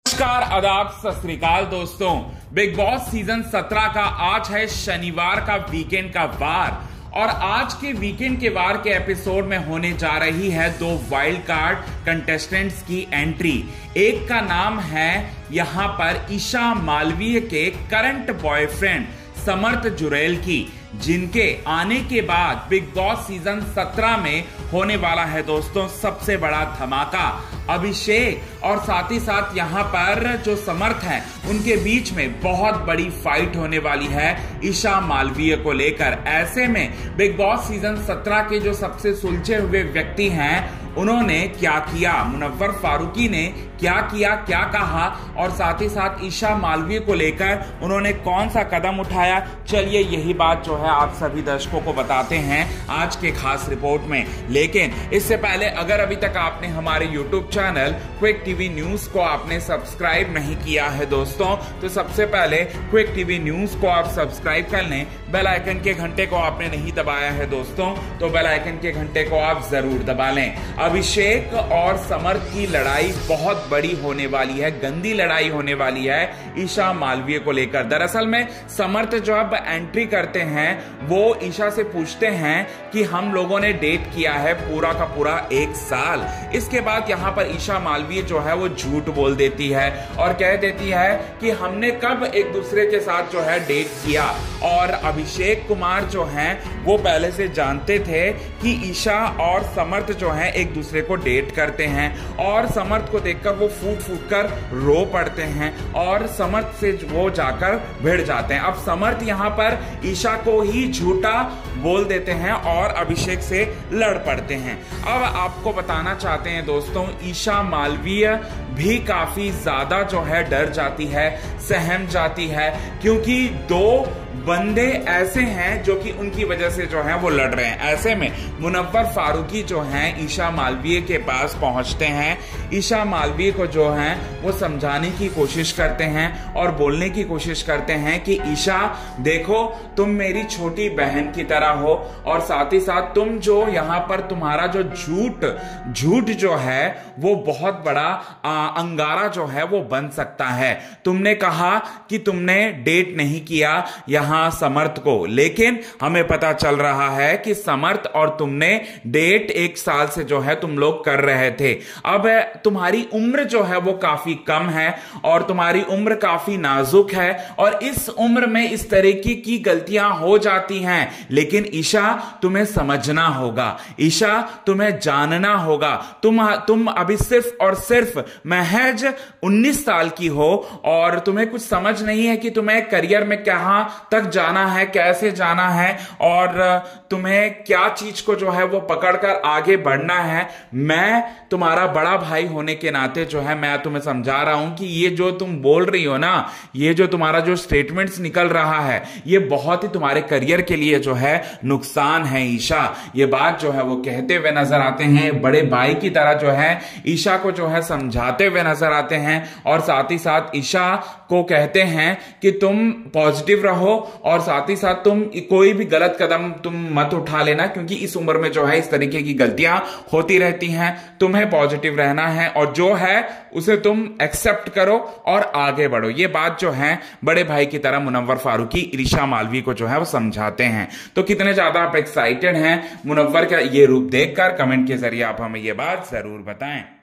नमस्कार, आदाब, सत श्री अकाल दोस्तों। बिग बॉस सीजन 17 का आज है शनिवार का वीकेंड का वार और आज के वीकेंड के वार के एपिसोड में होने जा रही है दो वाइल्ड कार्ड कंटेस्टेंट्स की एंट्री। एक का नाम है यहां पर ईशा मालवीय के करंट बॉयफ्रेंड समर्थ जुरैल की, जिनके आने के बाद बिग बॉस सीजन 17 में होने वाला है दोस्तों सबसे बड़ा धमाका। अभिषेक और साथ ही साथ यहां पर जो समर्थ हैं उनके बीच में बहुत बड़ी फाइट होने वाली है ईशा मालवीय को लेकर। ऐसे में बिग बॉस सीजन 17 के जो सबसे सुलझे हुए व्यक्ति हैं उन्होंने क्या किया, मुनव्वर फारूकी ने क्या किया, क्या कहा और साथ ही साथ ईशा मालवीय को लेकर उन्होंने कौन सा कदम उठाया, चलिए यही बात जो है आप सभी दर्शकों को बताते हैं आज के खास रिपोर्ट में। लेकिन इससे पहले अगर अभी तक आपने हमारे YouTube channel quick TV news को आपने सब्सक्राइब नहीं किया है दोस्तों, तो सबसे पहले क्विक टीवी न्यूज को आप सब्सक्राइब कर लें। बेल आइकन के घंटे को आपने नहीं दबाया है दोस्तों, तो बेल आइकन के घंटे को आप जरूर दबा लें। अभिषेक और समर्थ की लड़ाई बहुत बड़ी होने वाली है, गंदी लड़ाई होने वाली है ईशा मालवीय को लेकर। दरअसल में समर्थ जब एंट्री करते हैं वो ईशा से पूछते हैं कि हम लोगों ने डेट किया है पूरा का पूरा 1 साल। इसके बाद यहां पर ईशा मालवीय जो है वो झूठ बोल देती है और कह देती है कि हमने कब एक दूसरे के साथ जो है डेट किया। और अभिषेक कुमार जो हैं वो पहले से जानते थे कि ईशा और समर्थ जो है एक दूसरे को डेट करते हैं और समर्थ को देखकर वो फूट फूट कर रो पड़ते हैं और समर्थ से वो जाकर भिड़ जाते हैं। अब समर्थ यहां पर ईशा को ही झूठा बोल देते हैं और अभिषेक से लड़ पड़ते हैं। अब आपको बताना चाहते हैं दोस्तों, ईशा मालवीय भी काफी ज्यादा जो है डर जाती है, सहम जाती है, क्योंकि दो बंदे ऐसे हैं जो कि उनकी वजह से जो है वो लड़ रहे हैं। ऐसे में मुनव्वर फारूकी जो हैं ईशा मालवीय के पास पहुंचते हैं, ईशा मालवीय को जो है वो समझाने की कोशिश करते हैं और बोलने की कोशिश करते हैं कि ईशा देखो, तुम मेरी छोटी बहन की तरह हो और साथ ही साथ तुम जो यहाँ पर तुम्हारा जो झूठ जो है वो बहुत बड़ा अंगारा जो है वो बन सकता है। तुमने कहा कि तुमने डेट नहीं किया यहां समर्थ को, लेकिन हमें पता चल रहा है कि समर्थ और तुमने डेट 1 साल से जो है तुम लोग कर रहे थे। अब तुम्हारी उम्र जो है वो काफी कम है और तुम्हारी उम्र काफी नाजुक है और इस उम्र में इस तरीके की गलतियां हो जाती हैं। लेकिन ईशा तुम्हें समझना होगा, ईशा तुम्हें जानना होगा। तुम अभी सिर्फ और सिर्फ महज 19 साल की हो और तुम्हें कुछ समझ नहीं है कि तुम्हें करियर में कहां तक जाना है, कैसे जाना है और तुम्हें क्या चीज को जो है वो पकड़कर आगे बढ़ना है। मैं तुम्हारा बड़ा भाई होने के नाते जो है मैं तुम्हें समझा रहा हूं कि ये जो तुम बोल रही हो ना, ये जो तुम्हारा जो स्टेटमेंट्स निकल रहा है ये बहुत ही तुम्हारे करियर के लिए जो है नुकसान है ईशा। ये बात जो है वो कहते हुए नजर आते हैं, बड़े भाई की तरह जो है ईशा को जो है समझाते हुए नजर आते हैं और साथ ही साथ ईशा को कहते हैं कि तुम पॉजिटिव रहो और साथ ही साथ तुम कोई भी गलत कदम तुम मत उठा लेना, क्योंकि इस उम्र में जो है इस तरीके की गलतियां होती रहती हैं। तुम्हें पॉजिटिव रहना है और जो है उसे तुम एक्सेप्ट करो और आगे बढ़ो। ये बात जो है बड़े भाई की तरह मुनव्वर फारूकी ईशा मालवीय को जो है वो समझाते हैं। तो कितने ज्यादा आप एक्साइटेड हैं मुनव्वर का ये रूप देखकर, कमेंट के जरिए आप हमें ये बात जरूर बताएं।